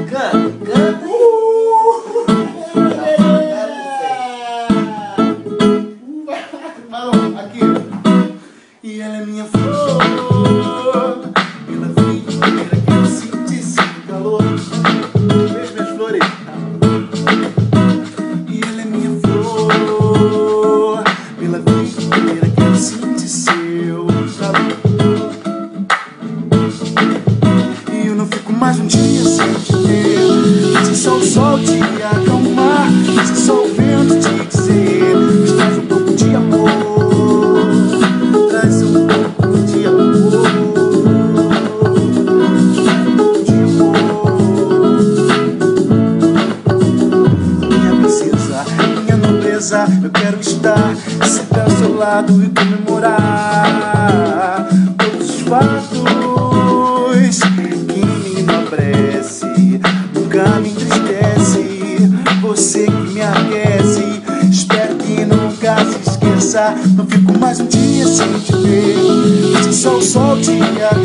Canta. Aqui. E ela é minha flor. Pela vida quero sentir esse calor. Beijo, minhas flores. E ela é minha flor. Pela vida quero sentir seu calor. E eu não fico mais um dia sem te ver. Se só o sol te acalmar, se só o vento te dizer, traz um pouco de amor, traz um pouco de amor, minha princesa, minha nobreza, eu quero estar sempre ao seu lado e comemorar todos os fatos que me enobrece, nunca me entristece, você que me aquece. Espero que nunca se esqueça. Não fico mais um dia sem te ver. Se só o sol te